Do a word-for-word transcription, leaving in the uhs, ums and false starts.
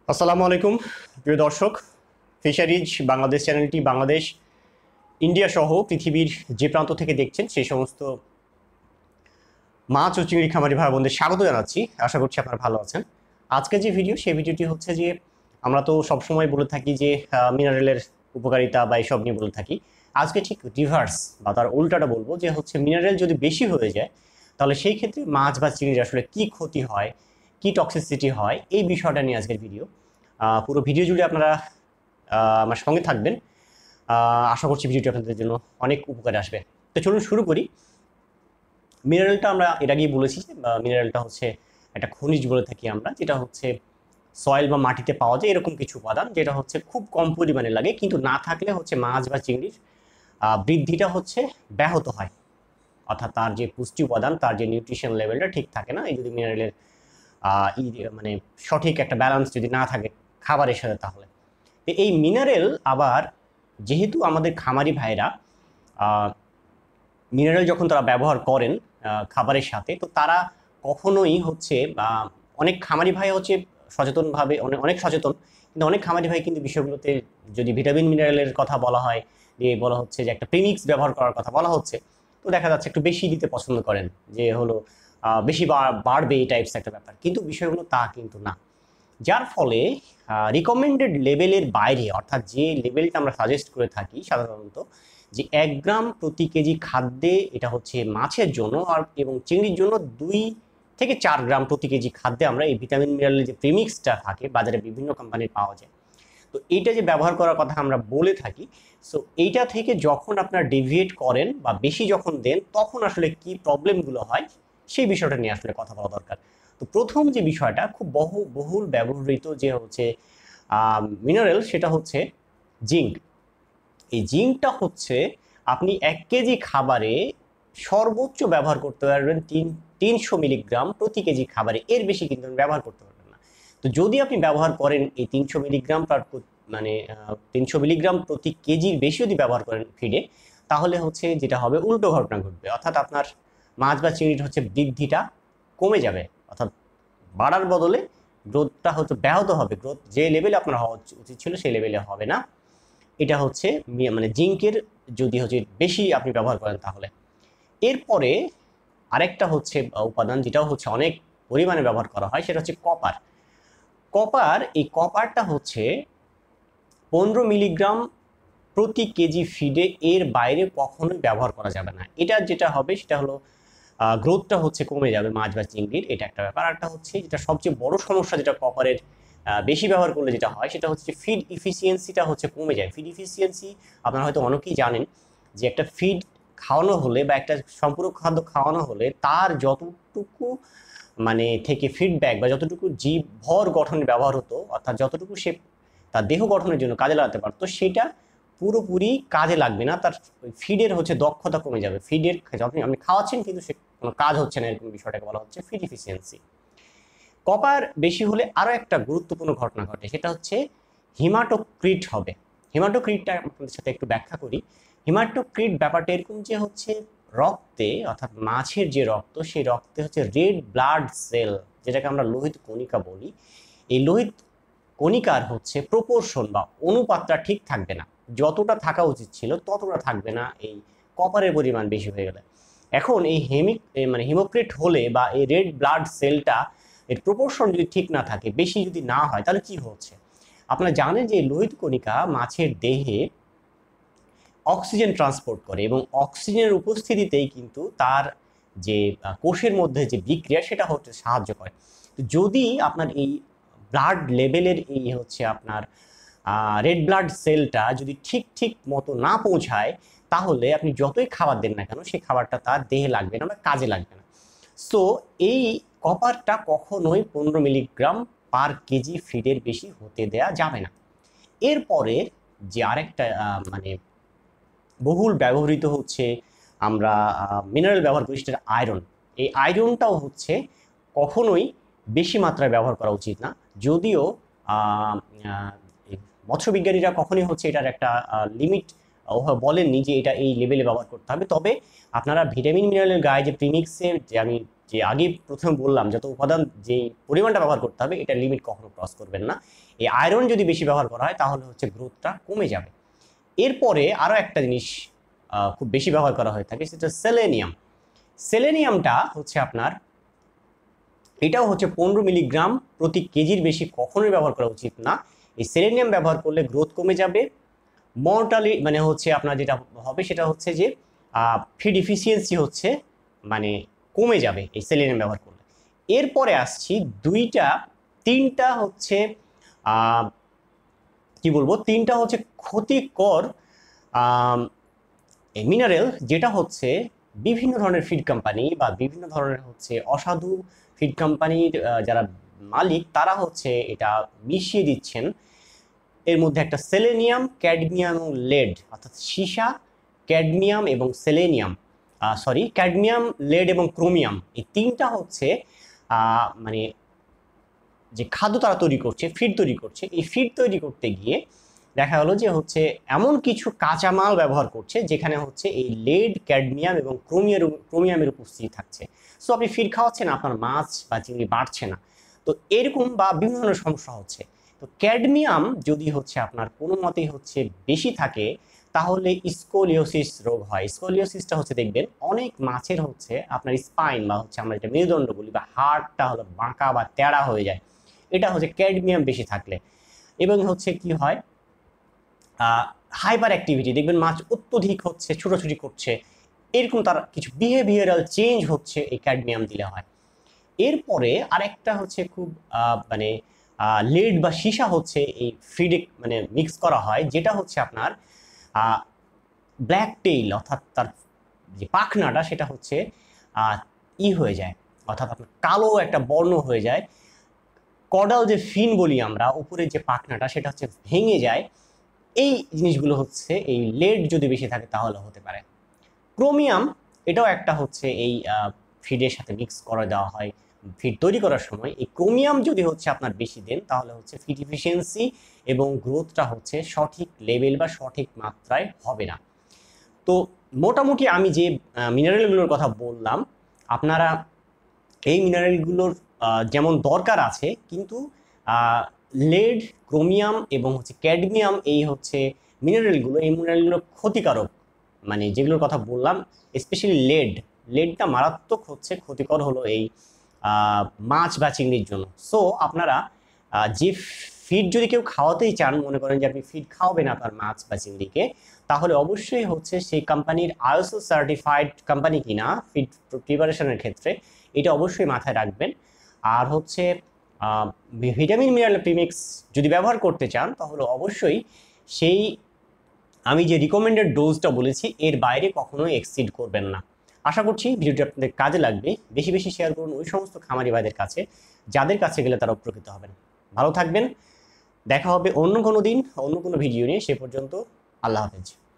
আসসালামু আলাইকুম প্রিয় দর্শক। ফিশারিজ বাংলাদেশ চ্যানেলটি বাংলাদেশ, ইন্ডিয়া সহ পৃথিবীর যে প্রান্ত থেকে দেখছেন সেই সমস্ত মাছ ও চিংড়ি খামারি ভাই বোনদের স্বাগত জানাচ্ছি। আশা করছি আপনারা ভালো আছেন। আজকে যে ভিডিও, সেই ভিডিওটি হচ্ছে যে আমরা তো সবসময় বলে থাকি যে মিনারেলের উপকারিতা বা এইসব নিয়ে বলে থাকি। আজকে ঠিক রিভার্স বা তার উল্টাটা বলবো, যে হচ্ছে মিনারেল যদি বেশি হয়ে যায় তাহলে সেই ক্ষেত্রে মাছ বা চিংড়ির আসলে কী ক্ষতি হয়, কী টক্সিসিটি হয়, এই বিষয়টা নিয়ে আজকের ভিডিও। পুরো ভিডিও জুড়ে আপনারা আমার সঙ্গে থাকবেন। আশা করছি ভিডিওটি আপনাদের জন্য অনেক উপকারে আসবে। তো চলুন শুরু করি। মিনারেলটা আমরা এর আগেই বলেছি, মিনারেলটা হচ্ছে একটা খনিজ বলে থাকি আমরা, যেটা হচ্ছে সয়েল বা মাটিতে পাওয়া যায় এরকম কিছু উপাদান, যেটা হচ্ছে খুব কম পরিমাণে লাগে, কিন্তু না থাকলে হচ্ছে মাছ বা চিংড়ির বৃদ্ধিটা হচ্ছে ব্যাহত হয়, অর্থাৎ তার যে পুষ্টি উপাদান, তার যে নিউট্রিশন লেভেলটা ঠিক থাকে না। এই যদি মিনারেলের মানে সঠিক একটা ব্যালেন্স যদি না থাকে খাবারের সাথে, তাহলে এই মিনারেল আবার যেহেতু আমাদের খামারি ভাইরা মিনারেল যখন তারা ব্যবহার করেন খাবারের সাথে, তো তারা কখনোই হচ্ছে অনেক খামারি ভাই হচ্ছে সচেতনভাবে অনেক অনেক সচেতন, কিন্তু অনেক খামারি ভাই কিন্তু বিষয়গুলোতে যদি ভিটামিন মিনারেলের কথা বলা হয়, দিয়ে বলা হচ্ছে যে একটা প্রিমিক্স ব্যবহার করার কথা বলা হচ্ছে, তো দেখা যাচ্ছে একটু বেশি দিতে পছন্দ করেন, যে হলো বেশি বাড়বে এই টাইপস একটা ব্যাপার, কিন্তু বিষয়গুলো তা কিন্তু না। যার ফলে রিকমেন্ডেড লেভেলের বাইরে, অর্থাৎ যে লেভেলটা আমরা সাজেস্ট করে থাকি সাধারণত, যে এক গ্রাম প্রতি কেজি খাদ্যে, এটা হচ্ছে মাছের জন্য, আর এবং চিংড়ির জন্য দুই থেকে চার গ্রাম প্রতি কেজি খাদ্যে আমরা এই ভিটামিন মিনারেলের যে প্রিমিক্সটা থাকে, বাজারে বিভিন্ন কোম্পানির পাওয়া যায়, তো এইটা যে ব্যবহার করার কথা আমরা বলে থাকি। সো এইটা থেকে যখন আপনারা ডেভিয়েট করেন বা বেশি যখন দেন, তখন আসলে কি প্রবলেমগুলো হয় সেই বিষয়টা নিয়ে আসলে কথা বলা দরকার। তো প্রথম যে বিষয়টা খুব বহু বহুল ব্যবহৃত যে হচ্ছে মিনারেল, সেটা হচ্ছে জিঙ্ক। এই জিঙ্কটা হচ্ছে আপনি এক কেজি খাবারে সর্বোচ্চ ব্যবহার করতে পারবেন তিন তিনশো মিলিগ্রাম প্রতি কেজি খাবারে, এর বেশি কিন্তু ব্যবহার করতে পারবেন না। তো যদি আপনি ব্যবহার করেন এই তিনশো মিলিগ্রাম মানে তিনশো মিলিগ্রাম প্রতি কেজির বেশি যদি ব্যবহার করেন ফিডে, তাহলে হচ্ছে যেটা হবে উল্টো ঘটনা ঘটবে, অর্থাৎ আপনার মাছ বা চিংড়ির হচ্ছে বৃদ্ধিটা কমে যাবে, অর্থাৎ বাড়ার বদলে গ্রোথটা হচ্ছে ব্যাহত হবে। গ্রোথ যে লেভেলে আপনার হওয়া উচিত ছিল সেই লেভেলে হবে না। এটা হচ্ছে মানে জিঙ্কের যদি হচ্ছে বেশি আপনি ব্যবহার করেন তাহলে। এরপরে আরেকটা হচ্ছে উপাদান, যেটাও হচ্ছে অনেক পরিমাণে ব্যবহার করা হয়, সেটা হচ্ছে কপার। কপার এই কপারটা হচ্ছে পনেরো মিলিগ্রাম প্রতি কেজি ফিডে, এর বাইরে কখনোই ব্যবহার করা যাবে না। এটা যেটা হবে সেটা হলো গ্রোথটা হচ্ছে কমে যাবে মাছ বা চিংড়ির, এটা একটা ব্যাপার। একটা হচ্ছে যেটা সবচেয়ে বড় সমস্যা, যেটা কপারের বেশি ব্যবহার করলে যেটা হয়, সেটা হচ্ছে ফিড ইফিসিয়েন্সিটা হচ্ছে কমে যায়। ফিড ইফিসিয়েন্সি আপনারা হয়তো অনেকেই জানেন, যে একটা ফিড খাওয়ানো হলে বা একটা সম্পূরক খাদ্য খাওয়ানো হলে তার যতটুকু মানে থেকে ফিডব্যাক বা যতটুকু জীব ভর গঠনের ব্যবহার হতো, অর্থাৎ যতটুকু সে তার দেহ গঠনের জন্য কাজে লাগাতে পারতো, সেটা পুরোপুরি কাজে লাগবে না, তার ফিডের হচ্ছে দক্ষতা কমে যাবে। ফিডের যখন আপনি খাওয়াচ্ছেন কিন্তু সে কোনো কাজ হচ্ছে না, এরকম বিষয়টাকে বলা হচ্ছে ফিড ইফিসিয়েন্সি। কপার বেশি হলে আরও একটা গুরুত্বপূর্ণ ঘটনা ঘটে, সেটা হচ্ছে হিমাটোক্রিট হবে। হিমাটোক্রিটটা আপনাদের সাথে একটু ব্যাখ্যা করি। হিমাটোক্রিট ব্যাপারটা এরকম, যে হচ্ছে রক্তে, অর্থাৎ মাছের যে রক্ত, সেই রক্তে হচ্ছে রেড ব্লাড সেল, যেটাকে আমরা লোহিত কণিকা বলি, এই লোহিত কণিকার হচ্ছে প্রপোর্শন বা অনুপাতটা ঠিক থাকবে না, যতটা থাকা উচিত ছিল ততটা থাকবে না এই কপারের পরিমাণ বেশি হয়ে গেলে। এখন এই হেমিক মানে হিমোক্রিট হলে বা এই রেড ব্লাড সেলটা এর প্রপোর্শন যদি ঠিক না থাকে, বেশি যদি না হয়, তাহলে কি হচ্ছে? আপনারা জানেন যে লোহিত কণিকা মাছের দেহে অক্সিজেন ট্রান্সপোর্ট করে, এবং অক্সিজেনের উপস্থিতিতেই কিন্তু তার যে কোষের মধ্যে যে বিক্রিয়া, সেটা হতে সাহায্য করে। তো যদি আপনার এই ব্লাড লেভেলের এই হচ্ছে আপনার রেড ব্লাড সেলটা যদি ঠিক ঠিক মতো না পৌঁছায়, তাহলে আপনি যতই খাবার দেন না কেন, সেই খাবারটা তার দেহে লাগবে না বা কাজে লাগবে না। সো এই কপারটা কখনোই পনেরো মিলিগ্রাম পার কেজি ফিডের বেশি হতে দেয়া যাবে না। এরপরে যে আরেকটা মানে বহুল ব্যবহৃত হচ্ছে আমরা মিনারেল ব্যবহার করি, সেটা আয়রন। এই আয়রনটাও হচ্ছে কখনোই বেশি মাত্রায় ব্যবহার করা উচিত না, যদিও মৎস্যবিজ্ঞানীরা কখনোই হচ্ছে এটার একটা লিমিট ওভাবে বলেননি যে এটা এই লেভেলে ব্যবহার করতে হবে। তবে আপনারা ভিটামিন মিনারেলের গায়ে যে প্রিমিক্সের যে আমি যে আগে প্রথমে বললাম যত উপাদান যে পরিমাণটা ব্যবহার করতে হবে এটা লিমিট কখনো ক্রস করবেন না। এই আয়রন যদি বেশি ব্যবহার করা হয় তাহলে হচ্ছে গ্রোথটা কমে যাবে। এরপরে আরও একটা জিনিস খুব বেশি ব্যবহার করা হয়ে থাকে, সেটা সেলেনিয়াম। সেলেনিয়ামটা হচ্ছে আপনার এটাও হচ্ছে পনেরো মিলিগ্রাম প্রতি কেজির বেশি কখনোই ব্যবহার করা উচিত না। এই সেলেনিয়াম ব্যবহার করলে গ্রোথ কমে যাবে, মর্টালি মানে হচ্ছে আপনার যেটা হবে সেটা হচ্ছে যে ফিড ইফিসিয়েন্সি হচ্ছে মানে কমে যাবে এই সেলেনিয়াম ব্যবহার করলে। এরপরে আসছি দুইটা তিনটা হচ্ছে কি বলবো তিনটা হচ্ছে ক্ষতিকর মিনারেল, যেটা হচ্ছে বিভিন্ন ধরনের ফিড কোম্পানি বা বিভিন্ন ধরনের হচ্ছে অসাধু ফিড কোম্পানির যারা মালিক তারা হচ্ছে এটা মিশিয়ে দিচ্ছেন। এর মধ্যে একটা সেলেনিয়াম, ক্যাডমিয়াম এবং লেড, অর্থাৎ সীসা, ক্যাডমিয়াম এবং সেলেনিয়াম সরি ক্যাডমিয়াম, লেড এবং ক্রোমিয়াম, এই তিনটা হচ্ছে মানে যে খাদ্য তারা তৈরি করছে, ফিড তৈরি করছে, এই ফিড তৈরি করতে গিয়ে দেখা গেলো যে হচ্ছে এমন কিছু কাঁচামাল ব্যবহার করছে যেখানে হচ্ছে এই লেড, ক্যাডমিয়াম এবং ক্রোমিয়ার ক্রোমিয়ামের উপস্থিতি থাকছে। সো আপনি ফিড খাওয়াচ্ছেন, আপনার মাছ বা চিংড়ি বাড়ছে না। তো এরকম বা বিভিন্ন ধরনের সমস্যা হচ্ছে। তো ক্যাডমিয়াম যদি হচ্ছে আপনার কোনো মতেই হচ্ছে বেশি থাকে তাহলে স্কোলিওসিস রোগ হয়। স্কোলিওসিসটা হচ্ছে দেখবেন অনেক মাছের হচ্ছে আপনার স্পাইন বা হচ্ছে আমরা যেটা মেরুদণ্ড বলি বা হাড়টা হলো বাঁকা বা তেড়া হয়ে যায়, এটা হচ্ছে ক্যাডমিয়াম বেশি থাকলে। এবং হচ্ছে কি হয়, হাইপার অ্যাক্টিভিটি, দেখবেন মাছ অত্যধিক হচ্ছে ছোটাছুটি করছে, এরকম তার কিছু বিহেভিয়ারাল চেঞ্জ হচ্ছে এই ক্যাডমিয়াম দিলে হয়। এরপরে আরেকটা হচ্ছে খুব মানে লেড বা সীসা হচ্ছে এই ফিডে মানে মিক্স করা হয়, যেটা হচ্ছে আপনার ব্ল্যাক টেইল, অর্থাৎ তার যে পাখনাটা সেটা হচ্ছে ই হয়ে যায়, অর্থাৎ আপনার কালো একটা বর্ণ হয়ে যায়। কডাল যে ফিন বলি আমরা, উপরে যে পাখনাটা সেটা হচ্ছে ভেঙে যায়। এই জিনিসগুলো হচ্ছে এই লেড যদি বেশি থাকে তাহলে হতে পারে। ক্রোমিয়াম এটাও একটা হচ্ছে এই ফিডের সাথে মিক্স করে দেওয়া হয় ফিড তৈরি করার সময়। এই ক্রোমিয়াম যদি হচ্ছে আপনার বেশি দেন তাহলে হচ্ছে ফিড ইফিসিয়েন্সি এবং গ্রোথটা হচ্ছে সঠিক লেভেল বা সঠিক মাত্রায় হবে না। তো মোটামুটি আমি যে মিনারেলগুলোর কথা বললাম, আপনারা এই মিনারেলগুলোর যেমন দরকার আছে, কিন্তু লেড, ক্রোমিয়াম এবং হচ্ছে ক্যাডমিয়াম এই হচ্ছে মিনারেলগুলো, এই মিনারেলগুলো ক্ষতিকারক, মানে যেগুলোর কথা বললাম স্পেশালি লেড, লেডটা মারাত্মক হচ্ছে ক্ষতিকর হলো এই মাছ বা চিংড়ির জন্য। সো আপনারা যে ফিড যদি কেউ খাওয়াতেই চান, মনে করেন যে আপনি ফিড খাওয়াবেন আপনার মাছ বা চিংড়িকে, তাহলে অবশ্যই হচ্ছে সেই কোম্পানির আইএসও সার্টিফাইড কোম্পানি কিনা ফিড প্রিপারেশনের ক্ষেত্রে, এটা অবশ্যই মাথায় রাখবেন। আর হচ্ছে ভিটামিন মিনারেল প্রিমিক্স যদি ব্যবহার করতে চান তাহলে অবশ্যই সেই আমি যে রিকমেন্ডেড ডোজটা বলেছি এর বাইরে কখনোই এক্সিড করবেন না। আশা করছি ভিডিওটি আপনাদের কাজে লাগবে। বেশি বেশি শেয়ার করুন ওই সমস্ত খামারি ভাইদের কাছে যাদের কাছে গেলে তারা উপকৃত হবেন। ভালো থাকবেন, দেখা হবে অন্য কোনো দিন অন্য কোনো ভিডিও নিয়ে। সে পর্যন্ত আল্লাহ হাফেজ।